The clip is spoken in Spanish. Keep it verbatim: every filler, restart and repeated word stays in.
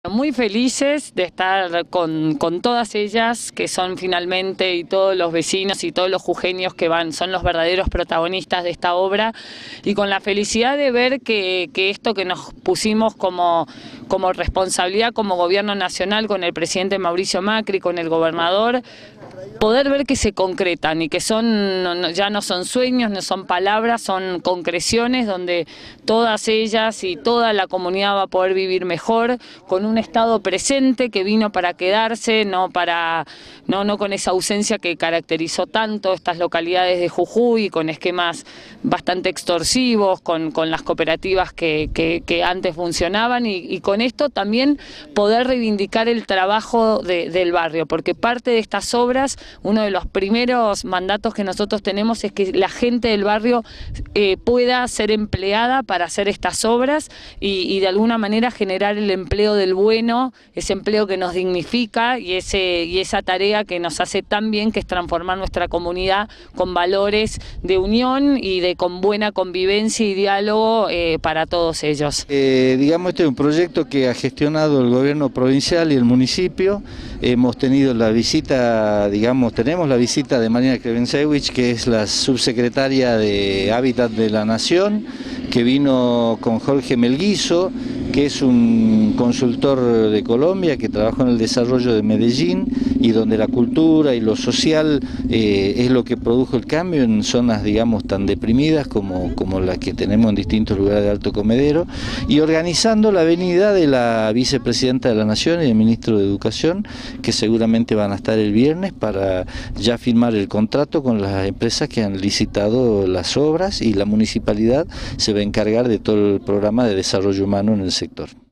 Muy felices de estar con, con todas ellas, que son finalmente, y todos los vecinos y todos los jujeños que van, son los verdaderos protagonistas de esta obra, y con la felicidad de ver que, que esto que nos pusimos como, como responsabilidad como gobierno nacional, con el presidente Mauricio Macri, con el gobernador, poder ver que se concretan y que son ya no son sueños, no son palabras, son concreciones donde todas ellas y toda la comunidad va a poder vivir mejor, con un Estado presente que vino para quedarse, no para no no con esa ausencia que caracterizó tanto estas localidades de Jujuy, con esquemas bastante extorsivos, con, con las cooperativas que, que, que antes funcionaban, y, y con esto también poder reivindicar el trabajo de, del barrio, porque parte de estas obras, uno de los primeros mandatos que nosotros tenemos es que la gente del barrio eh, pueda ser empleada para hacer estas obras y, y de alguna manera generar el empleo del bueno, ese empleo que nos dignifica y, ese, y esa tarea que nos hace tan bien, que es transformar nuestra comunidad con valores de unión y de con buena convivencia y diálogo eh, para todos ellos. Eh, digamos, este es un proyecto que ha gestionado el gobierno provincial y el municipio. Hemos tenido la visita, digamos, tenemos la visita de Marina Krevensewicz, que es la subsecretaria de Hábitat de la Nación, que vino con Jorge Melguizo, que es un consultor de Colombia que trabajó en el desarrollo de Medellín, y donde la cultura y lo social eh, es lo que produjo el cambio en zonas, digamos, tan deprimidas como, como las que tenemos en distintos lugares de Alto Comedero, y organizando la venida de la vicepresidenta de la Nación y del ministro de Educación, que seguramente van a estar el viernes para ya firmar el contrato con las empresas que han licitado las obras, y la municipalidad se va a encargar de todo el programa de desarrollo humano en el sector.